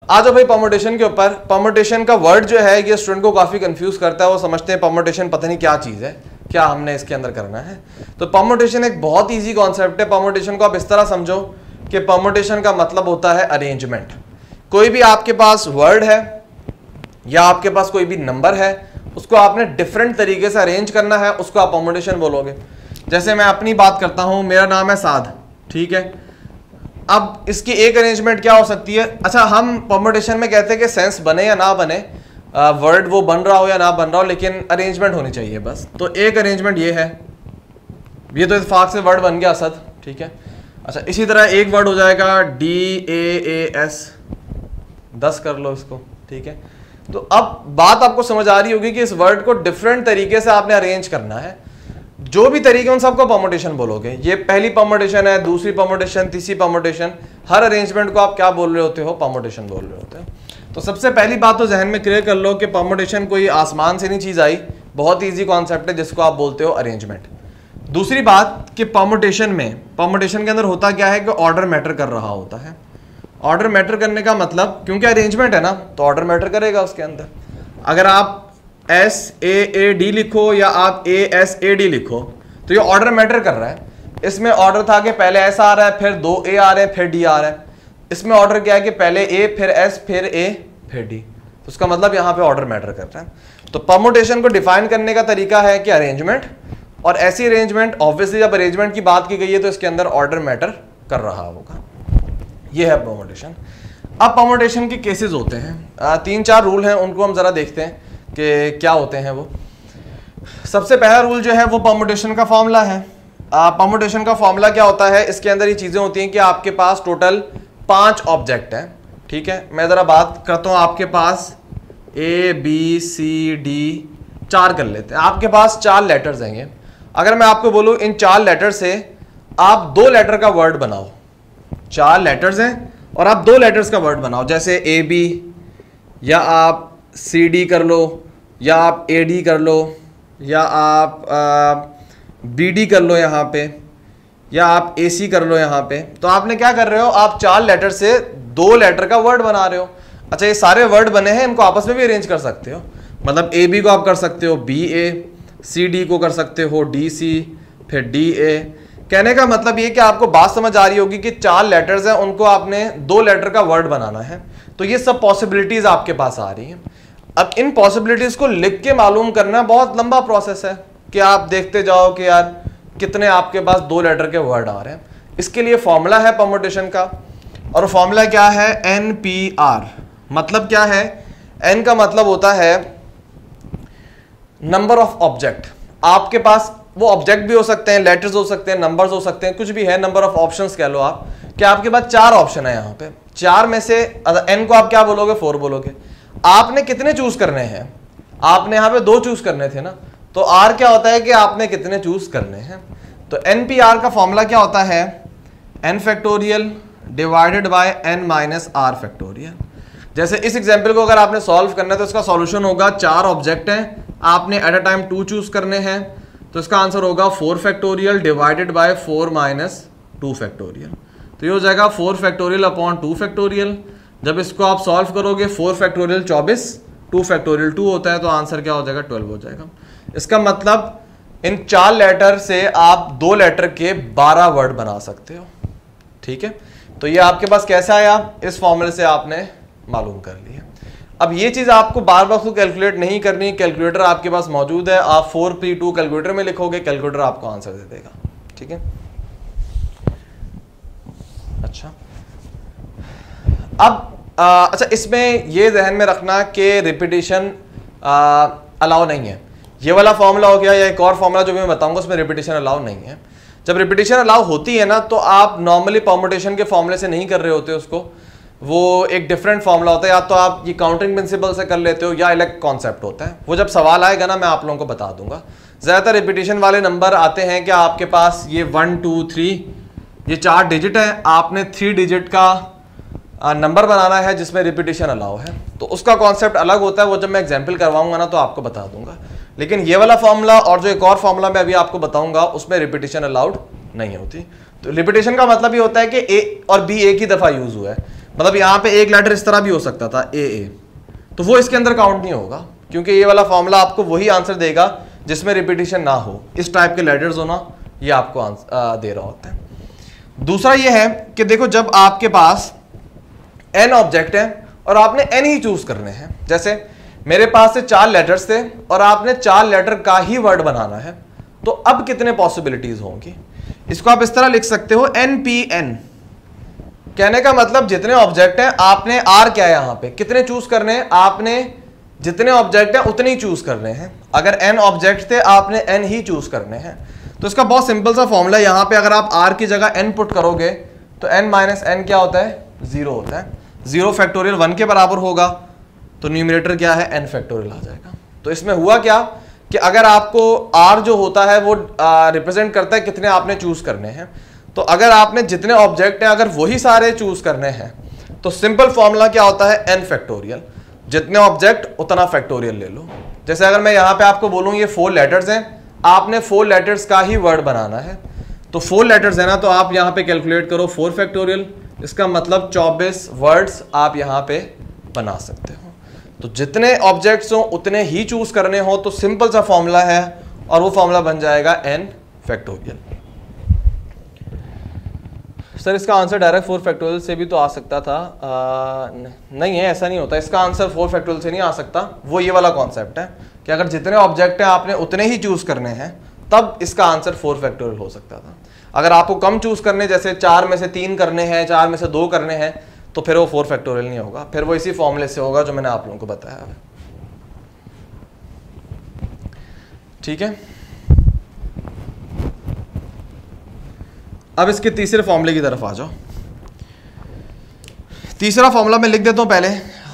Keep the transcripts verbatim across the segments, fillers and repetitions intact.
आ जाओ भाई परम्यूटेशन के ऊपर। परम्यूटेशन का वर्ड जो है ये स्टूडेंट को काफी कंफ्यूज करता है, वो समझते हैं परम्यूटेशन पता नहीं क्या चीज है, क्या हमने इसके अंदर करना है। तो परम्यूटेशन एक बहुत इजी कॉन्सेप्ट है। परम्यूटेशन को आप इस तरह समझो कि परम्यूटेशन का मतलब होता है अरेंजमेंट। कोई भी आपके पास वर्ड है या आपके पास कोई भी नंबर है, उसको आपने डिफरेंट तरीके से अरेंज करना है, उसको आप परम्यूटेशन बोलोगे। जैसे मैं अपनी बात करता हूं, मेरा नाम है साद, ठीक है। अब इसकी एक अरेंजमेंट क्या हो सकती है? अच्छा, हम परम्यूटेशन में कहते हैं कि सेंस बने या ना बने, वर्ड वो बन रहा हो या ना बन रहा हो, लेकिन अरेंजमेंट होनी चाहिए बस। तो एक अरेंजमेंट ये है, ये तो इत्तेफाक से वर्ड बन गया असद, ठीक है। अच्छा, इसी तरह एक वर्ड हो जाएगा डी ए ए एस, दस कर लो इसको, ठीक है। तो अब बात आपको समझ आ रही होगी कि इस वर्ड को डिफरेंट तरीके से आपने अरेंज करना है। जो भी तरीके उन सबको परम्यूटेशन बोलोगे। ये पहली परम्यूटेशन है, दूसरी परम्यूटेशन, तीसरी परम्यूटेशन, हर अरेंजमेंट को आप क्या बोल रहे होते हो? परम्यूटेशन बोल रहे होते हो। तो सबसे पहली बात तो जहन में क्लियर कर लो कि परम्यूटेशन कोई आसमान से नहीं चीज आई, बहुत ईजी कॉन्सेप्ट है जिसको आप बोलते हो अरेंजमेंट। दूसरी बात कि परम्यूटेशन में, परम्यूटेशन के अंदर होता क्या है कि ऑर्डर मैटर कर रहा होता है। ऑर्डर मैटर करने का मतलब, क्योंकि अरेंजमेंट है ना, तो ऑर्डर मैटर करेगा उसके अंदर। अगर आप एस ए ए डी लिखो या आप ए एस ए डी लिखो तो ये ऑर्डर मैटर कर रहा है। इसमें ऑर्डर था कि पहले एस आ रहा है, फिर दो ए आ रहे हैं, फिर डी आ रहा है। इसमें ऑर्डर क्या है कि पहले ए, फिर एस, फिर ए, फिर डी। तो उसका मतलब यहाँ पे ऑर्डर मैटर कर रहा है। तो परम्यूटेशन को डिफाइन करने का तरीका है कि अरेंजमेंट, और ऐसी अरेंजमेंट, ऑब्वियसली जब अरेंजमेंट की बात की गई है तो इसके अंदर ऑर्डर मैटर कर रहा होगा। ये है परम्यूटेशन। अब परम्यूटेशन के केसेस होते हैं, आ, तीन चार रूल हैं, उनको हम जरा देखते हैं कि क्या होते हैं वो। सबसे पहला रूल जो है वो परम्यूटेशन का फॉर्मूला है। परम्यूटेशन का फॉर्मूला क्या होता है? इसके अंदर ये चीजें होती हैं कि आपके पास टोटल पांच ऑब्जेक्ट हैं, ठीक है। मैं जरा बात करता हूं, आपके पास ए बी सी डी चार कर लेते हैं। आपके पास चार लेटर्स हैं। अगर मैं आपको बोलूं इन चार लेटर से आप दो लेटर का वर्ड बनाओ, चार लेटर्स हैं और आप दो लेटर्स का वर्ड बनाओ, जैसे ए बी, या आप सी डी कर लो, या आप ए डी कर लो, या आप बी डी कर लो यहाँ पे, या आप ए सी कर लो यहाँ पे। तो आपने क्या कर रहे हो? आप चार लेटर से दो लेटर का वर्ड बना रहे हो। अच्छा, ये सारे वर्ड बने हैं, इनको आपस में भी अरेंज कर सकते हो। मतलब ए बी को आप कर सकते हो बी ए, सी डी को कर सकते हो डी सी, फिर डी ए। कहने का मतलब ये कि आपको बात समझ आ रही होगी कि चार लेटर्स हैं, उनको आपने दो लेटर का वर्ड बनाना है। तो ये सब पॉसिबिलिटीज आपके पास आ रही हैं। अब इन पॉसिबिलिटीज को लिख के मालूम करना बहुत लंबा प्रोसेस है कि आप देखते जाओ कि यार कितने आपके पास दो लेटर के वर्ड आ रहे हैं। इसके लिए फॉर्मूला है परम्यूटेशन का, और फॉर्मूला क्या है? N P R. मतलब क्या है? एन का मतलब होता है नंबर ऑफ ऑब्जेक्ट। आपके पास वो ऑब्जेक्ट भी हो सकते हैं, लेटर्स हो सकते हैं, नंबर्स हो सकते हैं, कुछ भी है। नंबर ऑफ ऑप्शंस कह लो आप, कि आपके पास चार ऑप्शन है यहाँ पे। चार में से एन को आप क्या बोलोगे? फोर बोलोगे। आपने कितने चूज करने हैं? आपने यहाँ पे दो चूज करने थे ना। तो आर क्या होता है कि आपने कितने चूज करने हैं। तो एन पी आर का फॉर्मूला क्या होता है? N factorial divided by N minus R factorial. जैसे इस एग्जाम्पल को अगर आपने सॉल्व करना है तो इसका सॉल्यूशन होगा, चार ऑब्जेक्ट हैं, आपने at a time two choose करने हैं, तो इसका आंसर होगा four factorial divided by four minus two factorial. तो ये हो जाएगा four factorial upon two factorial. जब इसको आप सॉल्व करोगे, फोर फैक्टोरियल चौबीस, टू फैक्टोरियल टू होता है, तो आंसर क्या हो जाएगा? ट्वेल्व हो जाएगा। इसका मतलब इन चार लेटर से आप दो लेटर के बारह वर्ड बना सकते हो, ठीक है। तो ये आपके पास कैसे आया? इस फॉर्मूले से आपने मालूम कर लिया। अब ये चीज आपको बार बार उसको कैलकुलेट नहीं करनी, कैलकुलेटर आपके पास मौजूद है। आप फोर पी टू कैलकुलेटर में लिखोगे, कैलकुलेटर आपको आंसर दे देगा, ठीक है। अच्छा, अब आ, अच्छा इसमें ये जहन में रखना कि रिपीटिशन अलाउ नहीं है। ये वाला फॉर्मूला हो गया, या एक और फॉर्मूला जो मैं बताऊंगा उसमें रिपीटिशन अलाउ नहीं है। जब रिपीटिशन अलाउ होती है ना, तो आप नॉर्मली परम्यूटेशन के फॉर्मूले से नहीं कर रहे होते उसको, वो एक डिफरेंट फॉर्मूला होता है। या तो आप ये काउंटिंग प्रिंसिपल से कर लेते हो, या अलग कॉन्सेप्ट होता है। वो जब सवाल आएगा ना, मैं आप लोगों को बता दूंगा। ज्यादातर रिपीटिशन वाले नंबर आते हैं कि आपके पास ये वन टू थ्री, ये चार डिजिट है, आपने थ्री डिजिट का नंबर बनाना है जिसमें रिपीटिशन अलाउ है। तो उसका कॉन्सेप्ट अलग होता है, वो जब मैं एग्जाम्पल करवाऊंगा ना तो आपको बता दूंगा। लेकिन ये वाला फॉर्मूला और जो एक और फॉर्मूला मैं अभी आपको बताऊंगा, उसमें रिपीटिशन अलाउड नहीं होती। तो रिपीटिशन का मतलब ये होता है कि ए और बी एक ही दफा यूज हुआ है। मतलब यहाँ पे एक लेटर इस तरह भी हो सकता था ए ए, तो वो इसके अंदर काउंट नहीं होगा, क्योंकि ये वाला फॉर्मूला आपको वही आंसर देगा जिसमें रिपीटिशन ना हो। इस टाइप के लेटर्स होना ये आपको आंसर दे रहा होता है। दूसरा ये है कि देखो जब आपके पास एन ऑब्जेक्ट है और आपने एन ही चूज करने हैं, जैसे मेरे पास से चार लेटर्स थे और आपने चार लेटर का ही वर्ड बनाना है, तो अब कितने पॉसिबिलिटीज होंगी? इसको आप इस तरह लिख सकते हो एन पी एन। कहने का मतलब जितने ऑब्जेक्ट हैं आपने आर क्या है यहां पे कितने चूज करने हैं, आपने जितने ऑब्जेक्ट हैं उतने ही चूज करने हैं। अगर एन ऑब्जेक्ट थे आपने एन ही चूज करने हैं। तो इसका बहुत सिंपल सा फॉर्मूला, यहां पे अगर आप आर की जगह एन पुट करोगे तो एन माइनस एन क्या होता है? जीरो होता है। जीरो फैक्टोरियल वन के बराबर होगा, तो न्यूमरेटर क्या है? एन फैक्टोरियल आ जाएगा। तो इसमें हुआ क्या कि अगर आपको आर जो होता है वो रिप्रेजेंट करता है कितने आपने चूज करने हैं, तो अगर आपने जितने ऑब्जेक्ट हैं अगर वही सारे चूज करने हैं तो सिंपल फॉर्मूला क्या होता है? N factorial. जितने ऑब्जेक्ट उतना फैक्टोरियल ले लो। जैसे अगर मैं यहां पे आपको बोलूं ये फोर लेटर्स हैं, आपने फोर लेटर्स का ही वर्ड बनाना है, तो फोर लेटर्स है ना, तो आप यहां पे कैलकुलेट करो फोर फैक्टोरियल, इसका मतलब चौबीस वर्ड्स आप यहां पे बना सकते हो। तो जितने ऑब्जेक्ट्स हो उतने ही चूज करने हो, तो सिंपल सा फॉर्मूला है और वो फॉर्मूला बन जाएगा एन फैक्टोरियल। सर इसका आंसर डायरेक्ट फोर फैक्टोरियल से भी तो आ सकता था। आ, नहीं है, ऐसा नहीं होता। इसका आंसर फोर फैक्टोरियल से नहीं आ सकता। वो ये वाला कॉन्सेप्ट है कि अगर जितने ऑब्जेक्ट हैं आपने उतने ही चूज करने हैं, तब इसका आंसर फोर फैक्टोरियल हो सकता था। अगर आपको कम चूज करने, जैसे चार में से तीन करने हैं, चार में से दो करने हैं, तो फिर वो फोर फैक्टोरियल नहीं होगा, फिर वो इसी फॉर्मूले से होगा जो मैंने आप लोगों को बताया। ठीक है, अब इसके तीसरे फॉर्मूले की तरफ आ जाओ। तीसरा फॉर्मूला मैं लिख देता हूं पहले,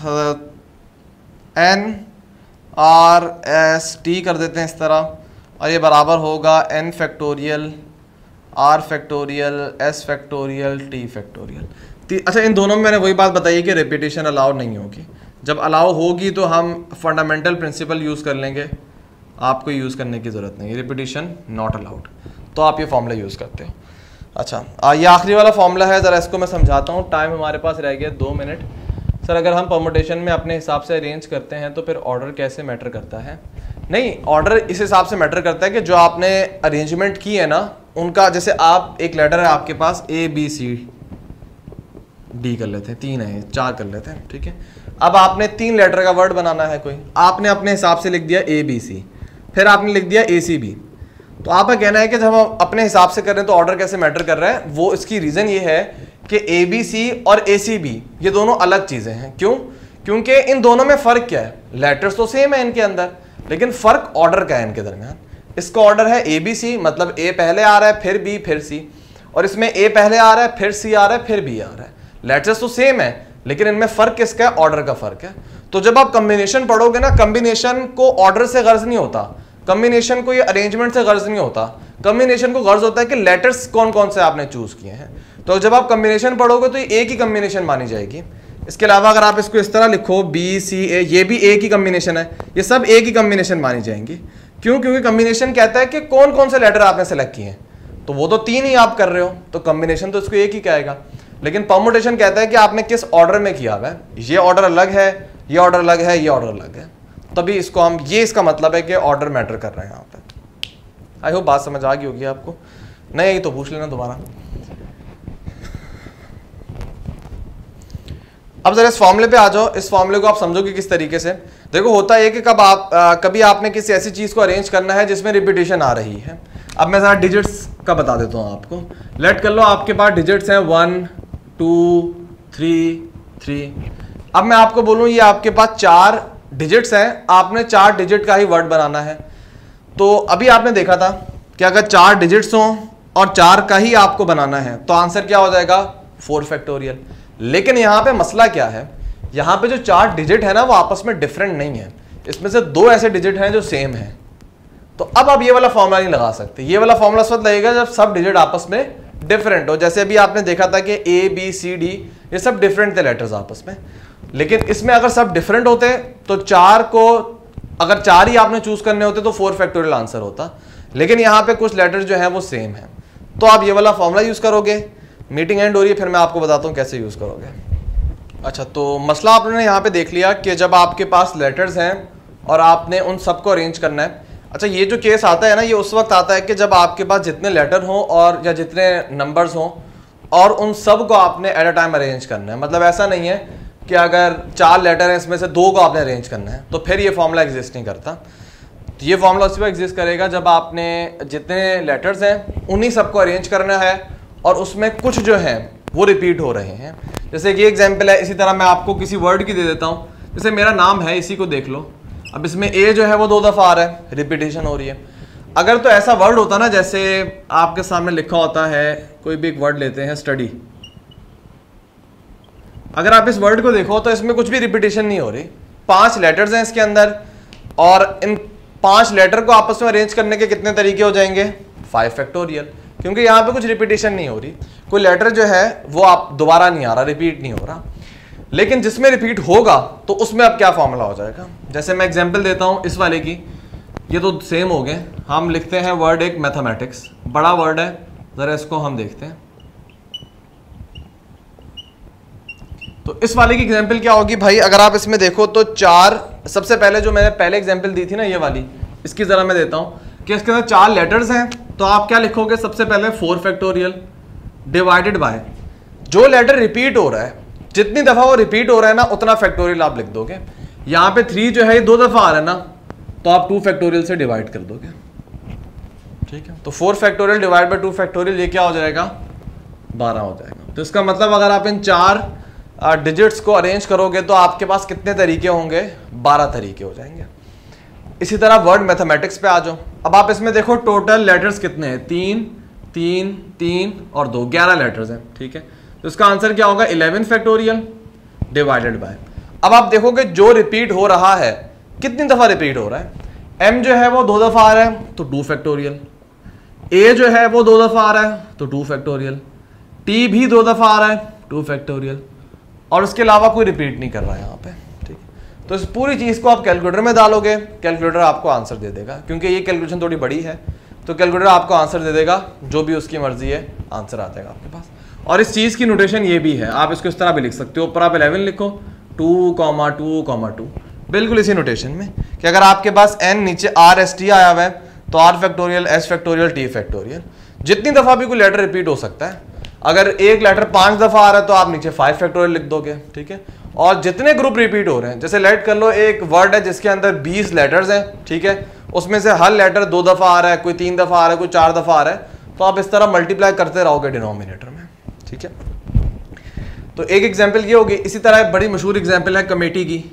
एन आर एस टी कर देते हैं इस तरह, और ये बराबर होगा N factorial R factorial S factorial T factorial. अच्छा, इन दोनों में मैंने वही बात बताई कि रिपीटेशन अलाउ नहीं होगी। जब अलाउ होगी तो हम फंडामेंटल प्रिंसिपल यूज़ कर लेंगे, आपको यूज़ करने की ज़रूरत नहीं है। रिपीटेशन नॉट अलाउड, तो आप ये फॉर्मूला यूज़ करते हो। अच्छा, आ, ये आखिरी वाला फॉर्मूला है, ज़रा इसको मैं समझाता हूँ। टाइम हमारे पास रह गया दो मिनट। सर अगर हम परमुटेशन में अपने हिसाब से अरेंज करते हैं तो फिर ऑर्डर कैसे मैटर करता है? नहीं, ऑर्डर इस हिसाब से मैटर करता है कि जो आपने अरेंजमेंट की है ना उनका, जैसे आप एक लेटर है आपके पास ए बी सी डी कर लेते हैं, तीन है, चार कर लेते हैं, ठीक है। अब आपने तीन लेटर का वर्ड बनाना है कोई, आपने अपने हिसाब से लिख दिया ए बी सी, फिर आपने लिख दिया ए सी बी। तो आपका कहना है कि जब हम अपने हिसाब से कर रहे हैं तो ऑर्डर कैसे मैटर कर रहा है? वो इसकी रीजन ये है कि ए बी सी और ए सी बी ये दोनों अलग चीजें हैं। क्यों? क्योंकि इन दोनों में फर्क क्या है? लेटर्स तो सेम है इनके अंदर, लेकिन फर्क ऑर्डर का है इनके दरमियान। इसका ऑर्डर है ए बी सी, मतलब ए पहले आ रहा है फिर बी फिर सी, और इसमें ए पहले आ रहा है फिर सी आ रहा है फिर बी आ रहा है। लेटर्स तो सेम है लेकिन इनमें फर्क किसका है? ऑर्डर का फर्क है। तो जब आप कॉम्बिनेशन पढ़ोगे ना, कॉम्बिनेशन को ऑर्डर से गर्ज नहीं होता, कॉम्बिनेशन को ये अरेंजमेंट से गर्ज नहीं होता, कॉम्बिनेशन को गर्ज होता है कि लेटर्स कौन कौन से आपने चूज किए हैं। तो जब आप कॉम्बिनेशन पढ़ोगे तो ये एक ही कॉम्बिनेशन मानी जाएगी। इसके अलावा अगर आप इसको इस तरह लिखो बी सी ए, ये भी एक ही कॉम्बिनेशन है, ये सब एक ही कॉम्बिनेशन मानी जाएंगी। क्यों? क्योंकि कॉम्बिनेशन कहता है कि कौन कौन से लेटर आपने सेलेक्ट किए हैं, तो वो तो तीन ही आप कर रहे हो, तो कॉम्बिनेशन तो इसको एक ही कहेगा। लेकिन परमुटेशन कहता है कि आपने किस ऑर्डर में किया हुआ है, ये ऑर्डर अलग है, ये ऑर्डर अलग है, ये ऑर्डर अलग है, तभी इसको हम, ये इसका मतलब है कि ऑर्डर मैटर कर रहे हैं यहाँ पे। आई होप बात समझ आ गई होगी आपको, नहीं आई तो पूछ लेना दोबारा। अब जरा इस फॉर्मूले पे आ जाओ। इस फॉर्मूले को आप समझोगे किस तरीके से? देखो होता है कि कब आप आ, कभी आपने किसी ऐसी चीज को अरेंज करना है जिसमें रिपीटेशन आ रही है। अब मैं जरा डिजिट्स का बता देता हूँ आपको। लेट कर लो आपके पास डिजिट्स हैं वन टू थ्री थ्री। अब मैं आपको बोलूँ ये आपके पास चार डिजिट्स हैं, आपने चार डिजिट का ही वर्ड बनाना है। तो अभी आपने देखा था कि अगर चार डिजिट्स हों और चार का ही आपको बनाना है तो आंसर क्या हो जाएगा? Four factorial. लेकिन यहाँ पे मसला क्या है? यहाँ पे जो चार डिजिट है ना वो आपस में डिफरेंट नहीं है, इसमें से दो ऐसे डिजिट हैं जो सेम है। तो अब आप ये वाला फॉर्मूला नहीं लगा सकते। ये वाला फॉर्मूला उस वक्त लगेगा जब सब डिजिट आपस में डिफरेंट हो। जैसे अभी आपने देखा था कि ए बी सी डी ये सब डिफरेंट थे लेटर्स आपस में, लेकिन इसमें अगर सब डिफरेंट होते तो चार को, अगर चार ही आपने चूज करने होते तो फोर फैक्टोरियल आंसर होता। लेकिन यहाँ पे कुछ लेटर्स जो हैं वो सेम है, तो आप ये वाला फॉर्मूला यूज करोगे। मीटिंग एंड हो रही है, फिर मैं आपको बताता हूँ कैसे यूज करोगे। अच्छा, तो मसला आपने यहाँ पे देख लिया कि जब आपके पास लेटर्स हैं और आपने उन सबको अरेंज करना है। अच्छा, ये जो केस आता है ना, ये उस वक्त आता है कि जब आपके पास जितने लेटर हों और या जितने नंबर्स हों और उन सब को आपने एट अ टाइम अरेंज करना है। मतलब ऐसा नहीं है कि अगर चार लेटर हैं इसमें से दो को आपने अरेंज करना है, तो फिर ये फॉर्मूला एग्जिस्ट नहीं करता। तो ये फॉर्मूला उसी पर एग्जिस्ट करेगा जब आपने जितने लेटर्स हैं उन्हीं सबको अरेंज करना है और उसमें कुछ जो हैं वो रिपीट हो रहे हैं। जैसे कि एग्जाम्पल है, इसी तरह मैं आपको किसी वर्ड की दे देता हूँ। जैसे मेरा नाम है, इसी को देख लो। अब इसमें ए जो है वो दो दफ़ा आ रहा है, रिपीटेशन हो रही है। अगर तो ऐसा वर्ड होता ना, जैसे आपके सामने लिखा होता है, कोई भी एक वर्ड लेते हैं, स्टडी। अगर आप इस वर्ड को देखो तो इसमें कुछ भी रिपीटेशन नहीं हो रही। पांच लेटर्स हैं इसके अंदर और इन पांच लेटर को आपस में अरेंज करने के कितने तरीके हो जाएंगे? फाइव फैक्टोरियल, क्योंकि यहाँ पे कुछ रिपीटेशन नहीं हो रही। कोई लेटर जो है वो आप दोबारा नहीं आ रहा, रिपीट नहीं हो रहा। लेकिन जिसमें रिपीट होगा तो उसमें अब क्या फॉर्मूला हो जाएगा? जैसे मैं एग्जांपल देता हूं इस वाले की, ये तो सेम हो गए। हम लिखते हैं वर्ड एक मैथमेटिक्स, बड़ा वर्ड है, जरा इसको हम देखते हैं। तो इस वाले की एग्जांपल क्या होगी भाई? अगर आप इसमें देखो तो चार, सबसे पहले जो मैंने पहले एग्जांपल दी थी ना ये वाली, इसकी जरा मैं देता हूं कि इसके अंदर चार लेटर्स हैं। तो आप क्या लिखोगे? सबसे पहले फोर फैक्टोरियल डिवाइडेड बाय जो लेटर रिपीट हो रहा है, जितनी दफा वो रिपीट हो रहा है ना उतना फैक्टोरियल आप लिख दोगे। यहां पे थ्री जो है ये दो दफा आ रहा है ना, तो आप टू फैक्टोरियल से डिवाइड कर दोगे। ठीक है, तो four factorial divide by two factorial, ये क्या हो जाएगा? बारह हो जाएगा। तो इसका मतलब अगर आप इन चार डिजिट्स को अरेंज करोगे तो आपके पास कितने तरीके होंगे? बारह तरीके हो जाएंगे। इसी तरह वर्ड मैथमेटिक्स पे आ जाओ। अब आप इसमें देखो टोटल लेटर्स कितने हैं? तीन तीन तीन और दो, ग्यारह लेटर्स हैं। ठीक है, तो इसका आंसर क्या होगा? Eleven factorial divided by. अब आप देखोगे जो रिपीट हो रहा है कितनी दफा रिपीट हो रहा है? एम जो है वो दो दफा आ रहा है तो टू फैक्टोरियल, ए जो है वो दो दफा आ रहा है तो टू फैक्टोरियल, टी भी दो दफा आ रहा है टू फैक्टोरियल, और उसके अलावा कोई रिपीट नहीं कर रहा है यहाँ पे। ठीक है, तो इस पूरी चीज को आप कैलकुलेटर में डालोगे, कैलकुलेटर आपको आंसर दे देगा। क्योंकि ये कैलकुलेशन थोड़ी बड़ी है तो कैलकुलेटर आपको आंसर दे देगा, जो भी उसकी मर्जी है आंसर आ जाएगा आपके पास। और इस चीज की नोटेशन ये भी है, आप इसको इस तरह भी लिख सकते हो। ऊपर आप इलेवन लिखो, two comma two comma two, बिल्कुल इसी नोटेशन में कि अगर आपके पास एन नीचे आर एस टी आया हुआ है तो R factorial, S factorial, T factorial. जितनी दफा भी कोई लेटर रिपीट हो सकता है। अगर एक लेटर पांच दफा आ रहा है तो आप नीचे फाइव फैक्टोरियल लिख दोगे। ठीक है, और जितने ग्रुप रिपीट हो रहे हैं, जैसे लेट कर लो एक वर्ड है जिसके अंदर बीस लेटर्स हैं। ठीक है, उसमें से हर लेटर दो दफा आ रहा है, कोई तीन दफा आ रहा है, कोई चार दफा आ रहा है, तो आप इस तरह मल्टीप्लाई करते रहोगे डिनोमिनेटर में। ठीक है, तो एक एग्जांपल ये होगी। इसी तरह एक बड़ी मशहूर एग्जांपल है कमेटी की।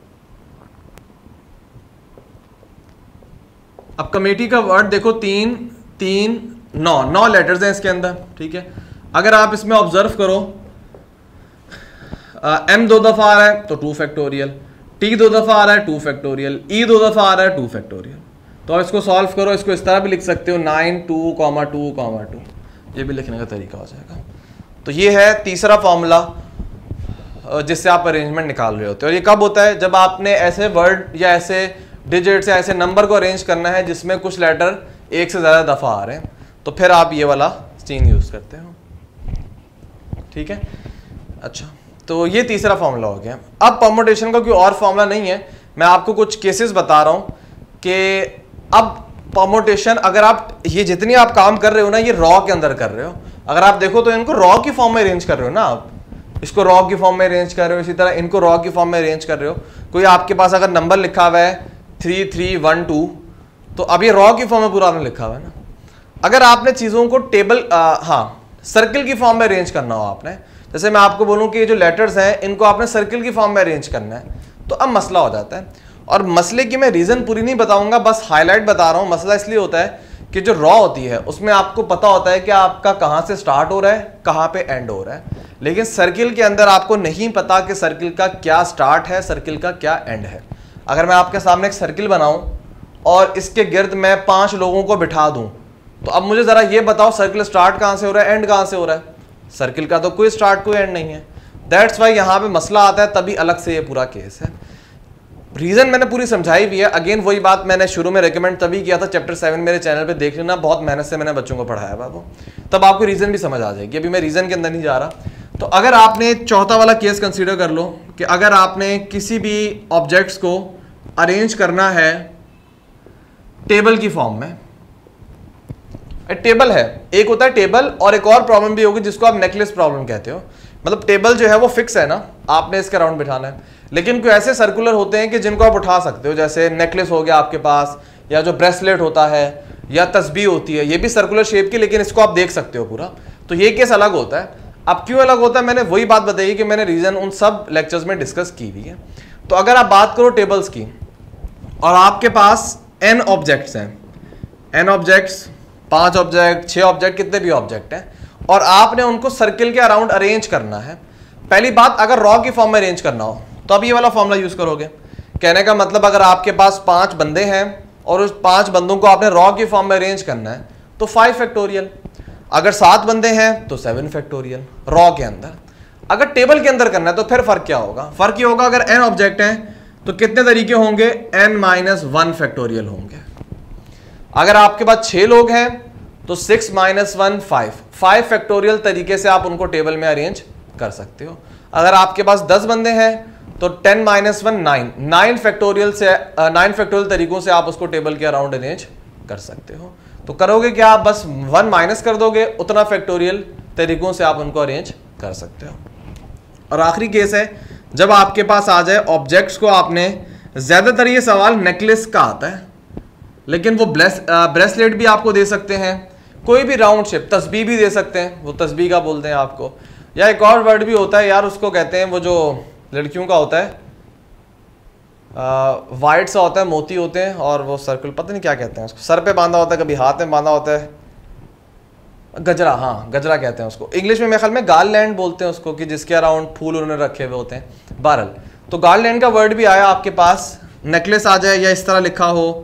अब कमेटी का वर्ड देखो, तीन तीन नौ, नौ लेटर्स हैं इसके अंदर। ठीक है, अगर आप इसमें ऑब्जर्व करो, एम दो दफा आ रहा है तो टू फैक्टोरियल, टी दो दफा आ रहा है टू फैक्टोरियल, ई दो दफा आ रहा है टू फैक्टोरियल। तो आप इसको सॉल्व करो, इसको इस तरह भी लिख सकते हो, nine two comma two comma two, ये भी लिखने का तरीका हो जाएगा। तो ये है तीसरा फॉर्मूला जिससे आप अरेंजमेंट निकाल रहे होते हो। और ये कब होता है? जब आपने ऐसे वर्ड या ऐसे डिजिट्स या ऐसे नंबर को अरेंज करना है जिसमें कुछ लेटर एक से ज़्यादा दफ़ा आ रहे हैं, तो फिर आप ये वाला सीन यूज़ करते हो। ठीक है, अच्छा, तो ये तीसरा फॉर्मूला हो गया। अब परम्यूटेशन का कोई और फॉर्मूला नहीं है, मैं आपको कुछ केसेस बता रहा हूँ कि अब परम्यूटेशन, अगर आप ये जितनी आप काम कर रहे हो ना, ये रॉ के अंदर कर रहे हो। अगर आप देखो तो इनको रॉ की फॉर्म में अरेंज कर रहे हो ना, आप इसको रॉ की फॉर्म में अरेंज कर रहे हो, इसी तरह इनको रॉ की फॉर्म में अरेंज कर रहे हो। कोई आपके पास अगर नंबर लिखा हुआ है थ्री थ्री वन टू, तो अब ये रॉ की फॉर्म में पूरा आपने लिखा हुआ है ना। अगर आपने चीज़ों को टेबल आ, हाँ सर्किल की फॉर्म में अरेंज करना हो आपने, जैसे मैं आपको बोलूँ कि ये जो लेटर्स हैं इनको आपने सर्किल की फॉर्म में अरेंज करना है, तो अब मसला हो जाता है। और मसले की मैं रीज़न पूरी नहीं बताऊंगा, बस हाईलाइट बता रहा हूँ। मसला इसलिए होता है कि जो रॉ होती है उसमें आपको पता होता है कि आपका कहाँ से स्टार्ट हो रहा है, कहाँ पे एंड हो रहा है, लेकिन सर्किल के अंदर आपको नहीं पता कि सर्किल का क्या स्टार्ट है, सर्किल का क्या एंड है। अगर मैं आपके सामने एक सर्किल बनाऊं और इसके गिर्द मैं पांच लोगों को बिठा दूं, तो अब मुझे जरा ये बताओ सर्किल स्टार्ट कहाँ से हो रहा है, एंड कहाँ से हो रहा है? सर्किल का तो कोई स्टार्ट कोई एंड नहीं है। दैट्स वाई यहाँ पे मसला आता है, तभी अलग से ये पूरा केस है। रीजन मैंने पूरी समझाई भी है। अगेन वही बात मैंने शुरू में रिकमेंड तभी किया था, चैप्टर सेवन मेरे चैनल पे देख लेना, बहुत मेहनत से मैंने बच्चों को पढ़ाया बाबू, तब आपको रीजन भी समझ आ जाएगी। अभी मैं रीजन के अंदर नहीं जा रहा। तो अगर आपने चौथा वाला केस कंसीडर कर लो कि अगर आपने किसी भी ऑब्जेक्ट्स को अरेंज करना है टेबल की फॉर्म में, टेबल है, एक होता है टेबल और एक और प्रॉब्लम भी होगी जिसको आप नेकलेस प्रॉब्लम कहते हो। मतलब टेबल जो है वो फिक्स है ना, आपने इसके अराउंड बिठाना है, लेकिन कोई ऐसे सर्कुलर होते हैं कि जिनको आप उठा सकते हो, जैसे नेकलेस हो गया आपके पास, या जो ब्रेसलेट होता है, या तस्बीह होती है, ये भी सर्कुलर शेप की, लेकिन इसको आप देख सकते हो पूरा। तो ये केस अलग होता है। अब क्यों अलग होता है, मैंने वही बात बताई कि मैंने रीजन उन सब लेक्चर्स में डिस्कस की हुई है। तो अगर आप बात करो टेबल्स की और आपके पास एन ऑब्जेक्ट्स हैं, एन ऑब्जेक्ट्स, पांच ऑब्जेक्ट, छह ऑब्जेक्ट, कितने भी ऑब्जेक्ट हैं, और आपने उनको सर्किल के अराउंड अरेंज करना है। पहली बात, अगर रॉ की फॉर्म में अरेंज करना हो तो आप ये वाला फॉर्मूला यूज करोगे। कहने का मतलब अगर आपके पास पांच बंदे हैं और उस पांच बंदों को आपने रॉ की फॉर्म में अरेंज करना है तो फाइव फैक्टोरियल, अगर सात बंदे हैं तो सेवन फैक्टोरियल रॉ के अंदर। अगर टेबल के अंदर करना है तो फिर फर्क क्या होगा, फर्क ये होगा अगर एन ऑब्जेक्ट हैं तो कितने तरीके होंगे, एन माइनस वन फैक्टोरियल होंगे। अगर आपके पास छह लोग हैं तो six minus one five, five factorial तरीके से आप उनको टेबल में अरेंज कर सकते हो। अगर आपके पास दस बंदे हैं तो ten minus one nine, nine factorial से नाइन फैक्टोरियल तरीकों से आप उसको टेबल के अराउंड अरेंज कर सकते हो। तो करोगे क्या, आप बस वन माइनस कर दोगे, उतना फैक्टोरियल तरीकों से आप उनको अरेंज कर सकते हो। और आखिरी केस है जब आपके पास आ जाए ऑब्जेक्ट्स को आपने, ज्यादातर ये सवाल नेकलेस का आता है, लेकिन वो ब्रेस ब्रेसलेट भी आपको दे सकते हैं, कोई भी राउंड शेप, तस्बीह भी दे सकते हैं, वो तस्बीह का बोलते हैं आपको, या एक और वर्ड भी होता है यार, उसको कहते हैं, वो जो लड़कियों का होता है, वाइट सा होता है, मोती होते हैं और वो सर्कल, पता नहीं क्या कहते हैं उसको, सर पे बांधा होता है, कभी हाथ में बांधा होता है, गजरा, हाँ गजरा कहते हैं उसको। इंग्लिश में मेरे ख्याल में गार्लैंड बोलते हैं उसको, कि जिसके अराउंड फूल उन्होंने रखे हुए होते हैं। बहरहाल तो गार्लैंड का वर्ड भी आया आपके पास, नेकलेस आ जाए या इस तरह लिखा हो,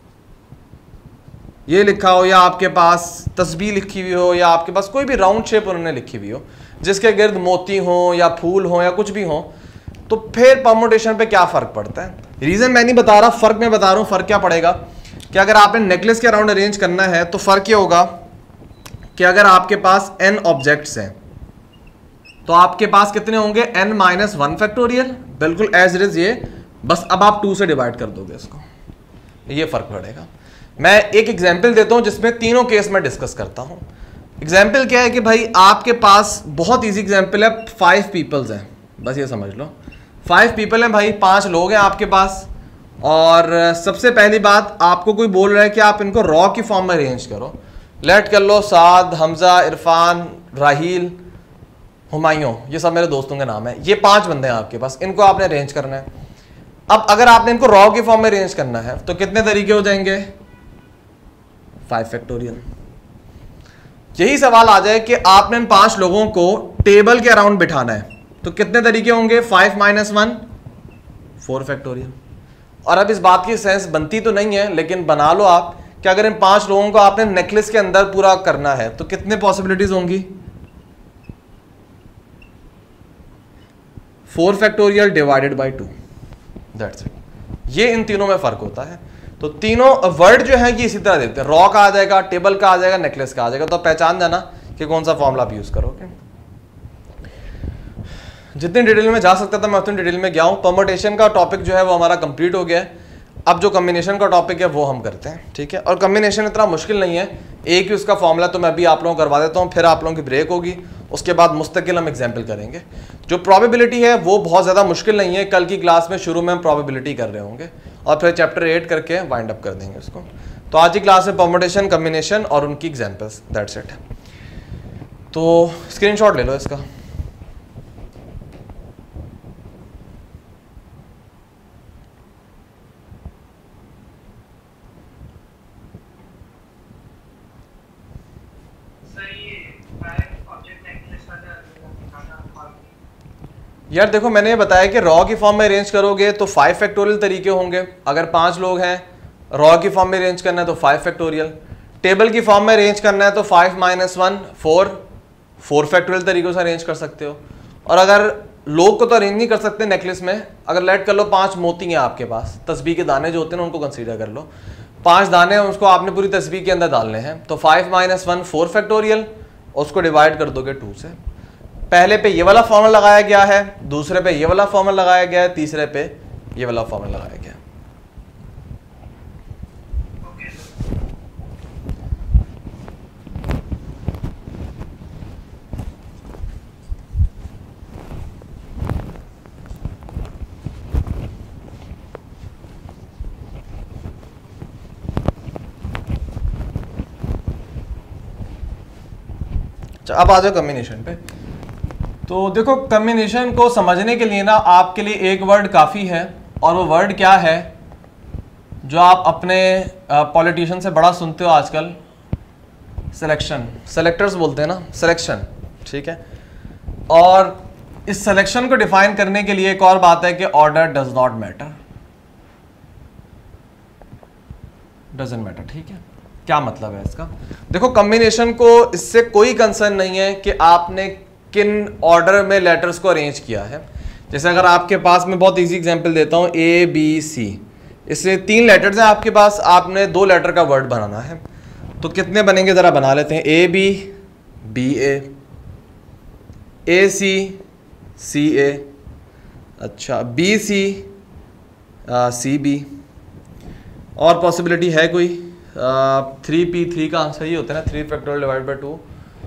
ये लिखा हो, या आपके पास तस्बीह लिखी हुई हो, या आपके पास कोई भी राउंड शेप उन्होंने लिखी हुई हो जिसके गिर्द मोती हो या फूल हो या कुछ भी हो, तो फिर परमुटेशन पे क्या फर्क पड़ता है। रीजन मैं नहीं बता रहा, फर्क मैं बता रहा हूं। फर्क क्या पड़ेगा कि अगर आपने नेकलेस के अराउंड अरेंज करना है तो फर्क ये होगा कि अगर आपके पास एन ऑब्जेक्ट्स हैं तो आपके पास कितने होंगे, एन माइनस वन फैक्टोरियल, बिल्कुल एज इट इज ये, बस अब आप टू से डिवाइड कर दोगे इसको, ये फर्क पड़ेगा। मैं एक एग्जाम्पल देता हूं जिसमें तीनों केस में डिस्कस करता हूं। एग्जाम्पल क्या है कि भाई आपके पास बहुत इजी एग्जाम्पल है, फाइव पीपल्स हैं, बस ये समझ लो, फाइव पीपल हैं भाई, पांच लोग हैं आपके पास, और सबसे पहली बात आपको कोई बोल रहा है कि आप इनको रॉ की फॉर्म में अरेंज करो। लेट कर लो साद, हमजा, इरफान, राहील, हुमायूं, ये सब मेरे दोस्तों के नाम है, ये पांच बंदे हैं आपके पास, इनको आपने अरेंज करना है। अब अगर आपने इनको रॉ की फॉर्म में अरेंज करना है तो कितने तरीके हो जाएंगे, फाइव फैक्टोरियल। यही सवाल आ जाए कि आपने इन पांच लोगों को टेबल के अराउंड बिठाना है तो कितने तरीके होंगे, five minus one, four factorial. और अब इस बात की सेंस बनती तो नहीं है, लेकिन बना लो आप कि अगर इन पांच लोगों को आपने नेकलेस के अंदर पूरा करना है तो कितने पॉसिबिलिटीज होंगी, four factorial divided by two, that's it. ये इन तीनों में फर्क होता है। तो तीनों वर्ड जो है कि इसी तरह देते हैं, रॉ का आ जाएगा, टेबल का आ जाएगा, नेकलेस का आ जाएगा, तो पहचान जाना कि कौन सा फॉर्मूला आप यूज करोगे। जितनी डिटेल में जा सकता था मैं उतनी डिटेल में गया हूं। परमुटेशन का टॉपिक जो है वो हमारा कंप्लीट हो गया है। अब जो कम्बिनेशन का टॉपिक है वो हम करते हैं, ठीक है। और कम्बिनेशन इतना मुश्किल नहीं है, एक ही उसका फॉर्मूला तो मैं अभी आप लोगों को करवा देता हूँ, फिर आप लोगों की ब्रेक होगी, उसके बाद मुस्तकिल हम एग्जाम्पल करेंगे। जो प्रोबेबिलिटी है वो बहुत ज़्यादा मुश्किल नहीं है, कल की क्लास में शुरू में हम प्रोबेबिलिटी कर रहे होंगे और फिर चैप्टर एट करके वाइंड अप कर देंगे उसको। तो आज की क्लास में परमुटेशन, कम्बिनेशन और उनकी एग्जाम्पल्स, दैट्स इट। तो स्क्रीनशॉट ले लो इसका। यार देखो, मैंने ये बताया कि रॉ की फॉर्म में अरेंज करोगे तो फाइव फैक्टोरियल तरीके होंगे। अगर पांच लोग हैं, रॉ की फॉर्म में अरेंज करना है तो फाइव फैक्टोरियल, टेबल की फॉर्म में अरेंज करना है तो five minus one, four, four factorial तरीकों से अरेंज कर सकते हो। और अगर लोग को तो अरेंज नहीं कर सकते नेकलेस में, अगर लेट कर लो पांच मोती हैं आपके पास, तस्बीह के दाने जो होते हैं ना उनको कंसीडर कर लो, पांच दाने हैं उसको आपने पूरी तस्बीह के अंदर डालने हैं, तो five minus one four factorial, उसको डिवाइड कर दोगे टू से। पहले पे ये वाला फॉर्मूला लगाया गया है, दूसरे पे ये वाला फॉर्मूला लगाया गया है, तीसरे पे ये वाला फॉर्मूला लगाया गया है। अब आ जाओ कम्बिनेशन पे। तो देखो कम्बिनेशन को समझने के लिए ना आपके लिए एक वर्ड काफ़ी है, और वो वर्ड क्या है जो आप अपने पॉलिटिशियन से बड़ा सुनते हो आजकल, सिलेक्शन। सेलेक्टर्स बोलते हैं ना, सिलेक्शन, ठीक है। और इस सिलेक्शन को डिफाइन करने के लिए एक और बात है कि order does not matter, doesn't matter, ठीक है। क्या मतलब है इसका? देखो कम्बिनेशन को इससे कोई कंसर्न नहीं है कि आपने किन ऑर्डर में लेटर्स को अरेंज किया है। जैसे अगर आपके पास, मैं बहुत इजी एग्जांपल देता हूं, ए बी सी, इससे तीन लेटर्स हैं आपके पास, आपने दो लेटर का वर्ड बनाना है, तो कितने बनेंगे जरा बना लेते हैं। A B, B A, A C, C A, अच्छा बी सी, सी बी, और पॉसिबिलिटी है कोई? थ्री पी, थ्री का आंसर ही होता है ना, three factorial divide by two,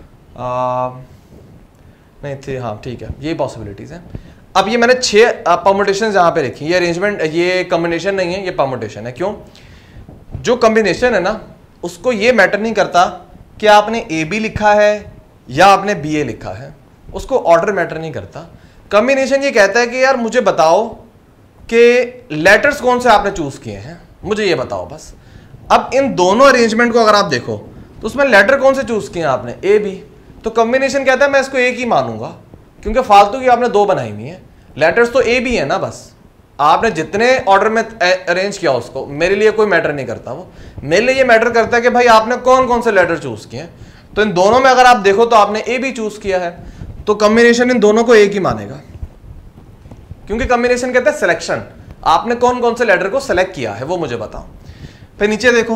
नहीं थ्री, हाँ ठीक है, ये पॉसिबिलिटीज़ हैं। अब ये मैंने छः परमुटेशन यहाँ पे लिखी, ये अरेंजमेंट, ये कॉम्बिनेशन नहीं है, ये परमुटेशन है। क्यों? जो कॉम्बिनेशन है ना उसको ये मैटर नहीं करता कि आपने ए बी लिखा है या आपने बी ए लिखा है, उसको ऑर्डर मैटर नहीं करता। कॉम्बिनेशन ये कहता है कि यार मुझे बताओ कि लेटर्स कौन से आपने चूज किए हैं, मुझे ये बताओ बस। अब इन दोनों अरेंजमेंट को अगर आप देखो तो उसमें लेटर कौन से चूज किए आपने? A B. तो कॉम्बिनेशन कहता है मैं इसको एक ही मानूंगा, क्योंकि फालतू की आपने दो बनाई हुई है, लेटर्स तो ए बी है ना, बस आपने जितने ऑर्डर में अरेंज किया उसको, मेरे लिए कोई मैटर नहीं करता। वो मेरे लिए ये मैटर करता है कि भाई आपने कौन कौन से लेटर चूज किए हैं। तो इन दोनों में अगर आप देखो तो आपने ए बी चूज किया है, तो कॉम्बिनेशन इन दोनों को एक ही मानेगा, क्योंकि कॉम्बिनेशन कहता है सिलेक्शन, आपने कौन कौन से लेटर को सिलेक्ट किया है वो मुझे बताओ। फिर नीचे देखो,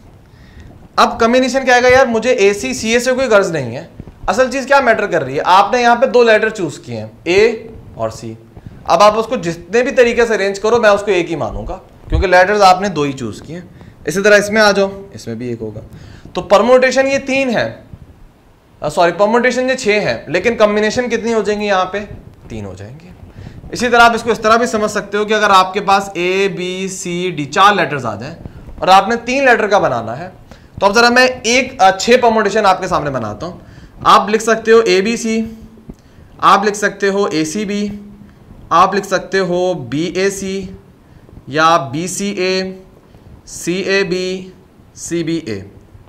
अब कॉम्बिनेशन क्या है यार, मुझे ए सी सी ए से कोई गर्ज नहीं है, असल चीज क्या मैटर कर रही है, आपने यहाँ पे दो लेटर चूज किए हैं, ए और सी। अब आप उसको जितने भी तरीके से अरेंज करो मैं उसको एक ही मानूंगा, क्योंकि लेटर्स आपने दो ही चूज किए। इसी तरह इसमें आ जाओ, इसमें भी एक होगा। तो परमुटेशन ये तीन है, सॉरी परमुटेशन ये छह है, लेकिन कॉम्बिनेशन कितनी हो जाएंगी यहाँ पे? तीन हो जाएंगे। इसी तरह आप इसको इस तरह भी समझ सकते हो कि अगर आपके पास ए बी सी डी चार लेटर्स आ जाए और आपने तीन लेटर का बनाना है, तो अब जरा मैं एक छह परमुटेशन आपके सामने बनाता हूं। आप लिख सकते हो ए बी सी, आप लिख सकते हो ए सी बी, आप लिख सकते हो बी ए सी, या B C A, C A B, C B A.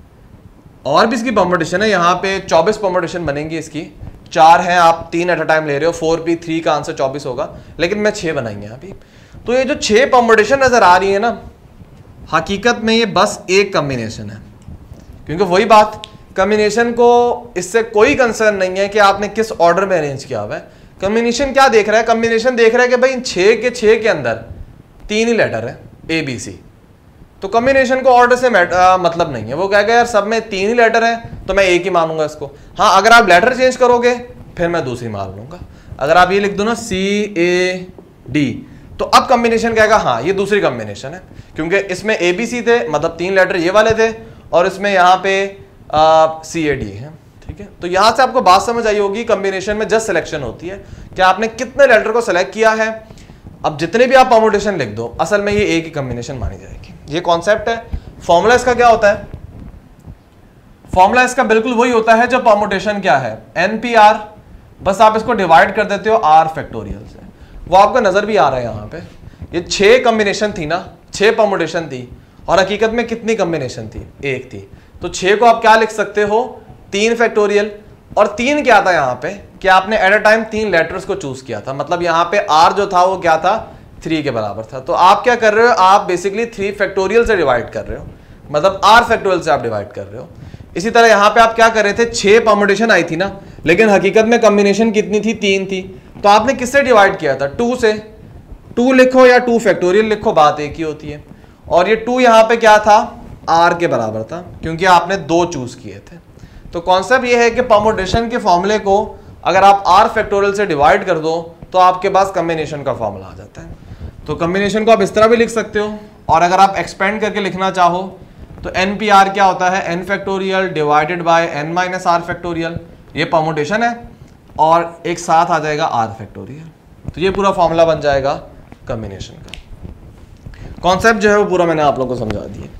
और भी इसकी परमुटेशन है, यहाँ पे चौबीस परमुटेशन बनेंगी इसकी, चार हैं, आप तीन एट अ टाइम ले रहे हो, फोर पी थ्री का आंसर चौबीस होगा, लेकिन मैं छः बनाएंगे अभी। तो ये जो छः परमुटेशन नजर आ रही है ना, हकीकत में ये बस एक कॉम्बिनेशन है, क्योंकि वही बात, कॉम्बिनेशन को इससे कोई कंसर्न नहीं है कि आपने किस ऑर्डर में अरेंज किया हुआ है। कॉम्बिनेशन क्या देख रहा है? कॉम्बिनेशन देख रहा है कि भाई इन छः के छः के अंदर तीन ही लेटर है, ए बी सी। तो कॉम्बिनेशन को ऑर्डर से आ, मतलब नहीं है, वो कहेगा यार सब में तीन ही लेटर है तो मैं एक ही मानूंगा इसको। हाँ, अगर आप लेटर चेंज करोगे फिर मैं दूसरी मान लूंगा। अगर आप ये लिख दो ना सी ए डी, तो अब कॉम्बिनेशन कहेगा हाँ ये दूसरी कॉम्बिनेशन है, क्योंकि इसमें ए बी सी थे, मतलब तीन लेटर ये वाले थे, और इसमें यहाँ पे सी ए डी है। ठीक है, तो यहां से आपको बात समझ आई होगी, कॉम्बिनेशन में जस्ट सिलेक्शन होती है कि आपने कितने लेटर को सिलेक्ट किया है। अब जितने भी आप परमुटेशन लिख दो, असल में ये एक ही कॉम्बिनेशन मानी जाएगी। ये कॉन्सेप्ट है। फॉर्मूला इसका क्या होता है? फॉर्मूला इसका बिल्कुल वही होता है जो परमुटेशन क्या है, एन पी आर, बस आप इसको डिवाइड कर देते हो आर फैक्टोरियल से। वो आपको नजर भी आ रहा है यहाँ पे, ये छह कॉम्बिनेशन थी ना, छह परमुटेशन थी, और हकीकत में कितनी कॉम्बिनेशन थी? एक थी। तो छह को आप क्या लिख सकते हो? तीन फैक्टोरियल। और तीन क्या था यहाँ पे कि आपने एट अ टाइम तीन लेटर्स को चूज किया था, मतलब यहाँ पे आर जो था वो क्या था? थ्री के बराबर था। तो आप क्या कर रहे हो? आप बेसिकली थ्री फैक्टोरियल से डिवाइड कर रहे हो, मतलब आर फैक्टोरियल से आप डिवाइड कर रहे हो। इसी तरह यहाँ पे आप क्या कर रहे थे? छह परमुटेशन आई थी ना, लेकिन हकीकत में कॉम्बिनेशन कितनी थी? तीन थी। तो आपने किससे डिवाइड किया था? टू से। टू लिखो या टू फैक्टोरियल लिखो, बात एक ही होती है। और ये टू यहाँ पे क्या था? आर के बराबर था, क्योंकि आपने दो चूज किए थे। तो कॉन्सेप्ट ये है कि परमुटेशन के फॉर्मूले को अगर आप आर फैक्टोरियल से डिवाइड कर दो तो आपके पास कम्बिनेशन का फॉर्मूला आ जाता है। तो कम्बिनेशन को आप इस तरह भी लिख सकते हो, और अगर आप एक्सपेंड करके लिखना चाहो तो एन पी आर क्या होता है, N factorial divided by N minus R factorial, ये परमुटेशन है, और एक साथ आ जाएगा आर फैक्टोरियल। तो ये पूरा फॉर्मूला बन जाएगा कम्बिनेशन का। कॉन्सेप्ट जो है वो पूरा मैंने आप लोगों को समझा दिया।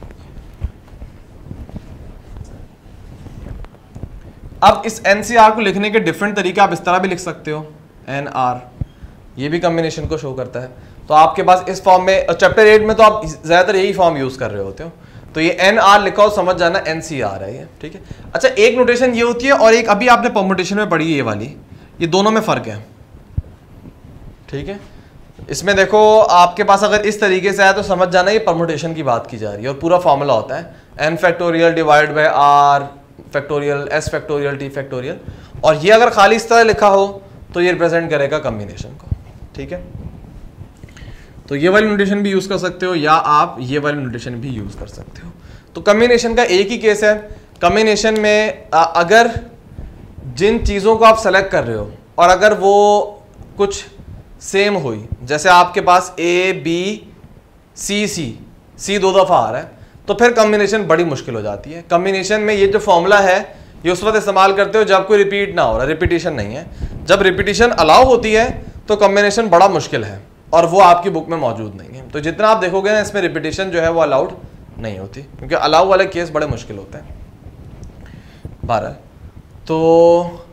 अब इस एनसीआर को लिखने के डिफरेंट तरीके आप इस तरह भी लिख सकते हो, एन आर, ये भी कम्बिनेशन को शो करता है। तो आपके पास इस फॉर्म में, चैप्टर एट में तो आप ज्यादातर यही फॉर्म यूज कर रहे होते हो, तो ये एन आर लिखा हो समझ जाना एन सी आर है ये, ठीक है। अच्छा, एक नोटेशन ये होती है और एक अभी आपने परमुटेशन में पढ़ी है ये वाली, ये दोनों में फर्क है, ठीक है। इसमें देखो आपके पास अगर इस तरीके से आया तो समझ जाना ये परमुटेशन की बात की जा रही है, और पूरा फॉर्मूला होता है N factorial divide by R factorial S factorial T factorial, और ये अगर खाली इस तरह लिखा हो तो ये रिप्रेजेंट करेगा कम्बिनेशन को, ठीक है। तो ये वाली नोटेशन भी यूज कर सकते हो या आप ये वाली नोटेशन भी यूज कर सकते हो। तो कम्बिनेशन का एक ही केस है। कम्बिनेशन में आ, अगर जिन चीज़ों को आप सेलेक्ट कर रहे हो और अगर वो कुछ सेम हुई, जैसे आपके पास ए बी सी सी सी दो दफ़ा आ रहा है, तो फिर कम्बिनेशन बड़ी मुश्किल हो जाती है। कम्बिनेशन में ये जो फॉर्मूला है ये उस वक्त इस्तेमाल करते हो जब कोई रिपीट ना हो रहा, रिपीटिशन नहीं है। जब रिपीटिशन अलाउ होती है तो कम्बिनेशन बड़ा मुश्किल है, और वो आपकी बुक में मौजूद नहीं है। तो जितना आप देखोगे ना इसमें रिपीटिशन जो है वो अलाउड नहीं होती, क्योंकि अलाउ वाले केस बड़े मुश्किल होते हैं। बहरहाल तो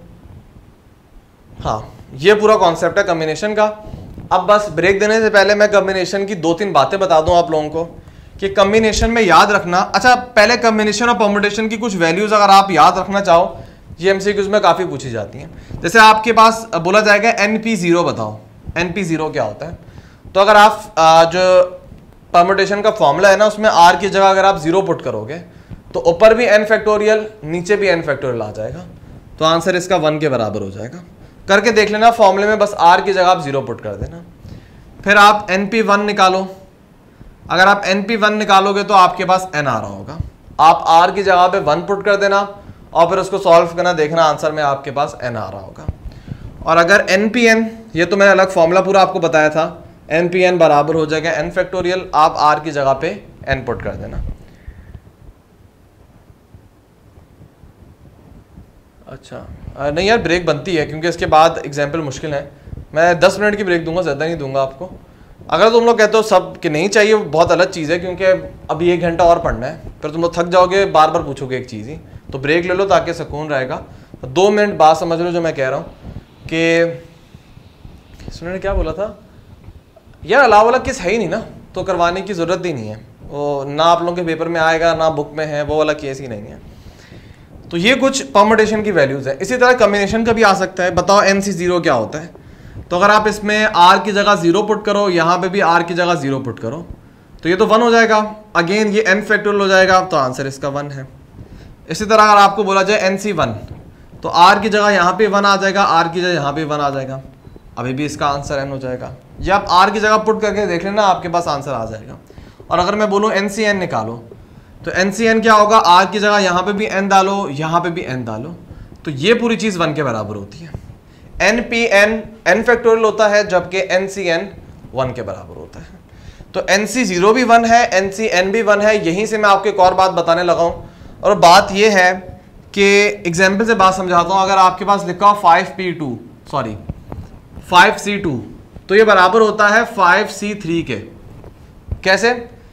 हाँ, ये पूरा कॉन्सेप्ट है कम्बिनेशन का। अब बस ब्रेक देने से पहले मैं कम्बिनेशन की दो तीन बातें बता दूं आप लोगों को कि कम्बिनेशन में याद रखना। अच्छा, पहले कम्बिनेशन और परमुटेशन की कुछ वैल्यूज अगर आप याद रखना चाहो, ये एमसीक्यूज में काफ़ी पूछी जाती हैं। जैसे आपके पास बोला जाएगा एन पी जीरो बताओ, एन पी जीरो क्या होता है। तो अगर आप आ, जो परमुटेशन का फॉर्मूला है ना उसमें आर की जगह अगर आप जीरो पुट करोगे तो ऊपर भी एन फैक्टोरियल नीचे भी एन फैक्टोरियल आ जाएगा, तो आंसर इसका वन के बराबर हो जाएगा। करके देख लेना, फॉर्मूले में बस आर की जगह आप जीरो पुट कर देना। फिर आप एन पी वन निकालो, अगर आप एन पी वन निकालोगे तो आपके पास एन आ रहा होगा, आप आर की जगह पे वन पुट कर देना और फिर उसको सॉल्व करना, देखना आंसर में आपके पास एन आ रहा होगा। और अगर एन पी एन, ये तो मैंने अलग फॉर्मूला पूरा आपको बताया था, एन पी एन बराबर हो जाएगा एन फैक्टोरियल, आप आर की जगह पे एन पुट कर देना। अच्छा नहीं यार, ब्रेक बनती है क्योंकि इसके बाद एग्जाम्पल मुश्किल है। मैं दस मिनट की ब्रेक दूंगा, ज़्यादा नहीं दूंगा आपको। अगर तुम लोग कहते हो सब कि नहीं चाहिए, बहुत अलग चीज़ है, क्योंकि अभी एक घंटा और पढ़ना है, फिर तुम लोग थक जाओगे, बार बार पूछोगे एक चीज़ ही, तो ब्रेक ले लो ताकि सुकून रहेगा। दो मिनट बाद समझ लो जो मैं कह रहा हूँ कि सुनने क्या बोला था यार, अलावा वाला किस है ही नहीं ना, तो करवाने की ज़रूरत ही नहीं है, वो ना आप लोगों के पेपर में आएगा ना बुक में है, वो वाला केस ही नहीं है। तो ये कुछ परमुटेशन की वैल्यूज़ है। इसी तरह कम्बिनेशन का भी आ सकता है। बताओ एन सी जीरो क्या होता है। तो अगर आप इसमें आर की जगह जीरो पुट करो, यहाँ पे भी आर की जगह जीरो पुट करो, तो ये तो वन हो जाएगा। अगेन ये एन फैक्टोरियल हो जाएगा, तो आंसर इसका वन है। इसी तरह अगर आपको बोला जाए एन सी वन, तो आर की जगह यहाँ पे वन आ जाएगा, आर की जगह यहाँ पे वन आ जाएगा, अभी भी इसका आंसर एन हो जाएगा। या आप आर की जगह पुट करके देख लेना, आपके पास आंसर आ जाएगा। और अगर मैं बोलूँ एन सी एन निकालो, तो एन सी एन क्या होगा, आर की जगह यहाँ पे भी एन डालो, यहाँ पे भी एन डालो, तो ये पूरी चीज़ वन के बराबर होती है। N P N N factorial होता है, जबकि एन सी एन वन के बराबर होता है। तो एन सी जीरो भी वन है, एन सी एन भी वन है। यहीं से मैं आपको एक और बात बताने लगा हूँ, और बात ये है कि एग्जाम्पल से बात समझाता हूँ। अगर आपके पास लिखा हो five P two sorry five C two, तो ये बराबर होता है फाइव सी थ्री के। कैसे?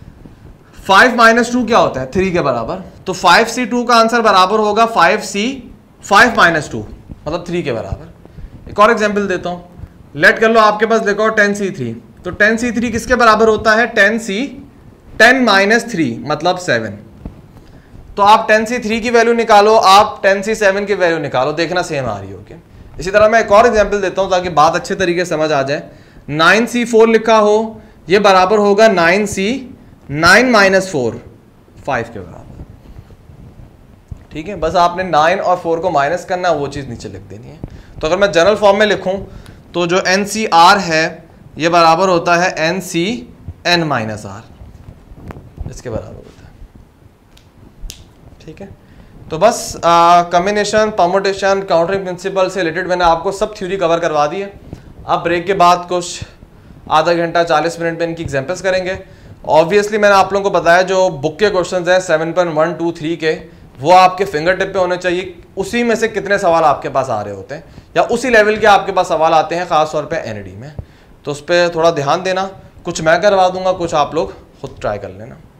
फाइव माइनस टू क्या होता है, थ्री के बराबर, तो फाइव सी टू का आंसर बराबर होगा five C five minus two, मतलब थ्री के बराबर। एक और एग्जांपल देता हूं, लेट कर लो आपके पास देखो टेन सी थ्री, तो टेन सी थ्री किसके बराबर होता है, ten C ten minus three मतलब सेवन। तो आप टेन सी थ्री की वैल्यू निकालो, आप टेन सी सेवन की वैल्यू निकालो, देखना सेम आ रही होगी। इसी तरह मैं एक और एग्जांपल देता हूं ताकि बात अच्छे तरीके से समझ आ जाए। नाइन सी फोर लिखा हो, ये बराबर होगा nine C nine minus four, five के बराबर। ठीक है, बस आपने नाइन और फोर को माइनस करना, वो चीज़ नीचे लिख देनी है। तो अगर मैं जनरल फॉर्म में लिखूं तो जो एन सी आर है ये बराबर होता है N C N minus R, इसके बराबर होता है। ठीक है, तो बस कम्बिनेशन, परम्यूटेशन, काउंटरिंग प्रिंसिपल से रिलेटेड मैंने आपको सब थ्योरी कवर करवा दी है। अब ब्रेक के बाद कुछ आधा घंटा चालीस मिनट में इनकी एग्जाम्पल्स करेंगे। ऑब्वियसली मैंने आप लोगों को बताया जो बुक के क्वेश्चंस हैं seven point one two three के, वो आपके फिंगर टिप पे होने चाहिए। उसी में से कितने सवाल आपके पास आ रहे होते हैं या उसी लेवल के आपके पास सवाल आते हैं खास तौर पे एनईडी में, तो उस पर थोड़ा ध्यान देना। कुछ मैं करवा दूंगा, कुछ आप लोग खुद ट्राई कर लेना।